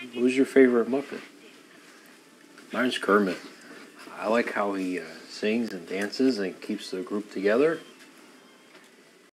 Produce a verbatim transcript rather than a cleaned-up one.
Who's your favorite Muppet? Mine's Kermit. I like how he uh, sings and dances and keeps the group together.